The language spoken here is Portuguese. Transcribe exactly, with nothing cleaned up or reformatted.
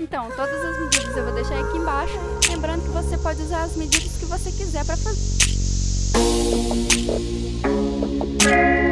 Então, todas as medidas eu vou deixar aqui embaixo, lembrando que você pode usar as medidas que você quiser para fazer.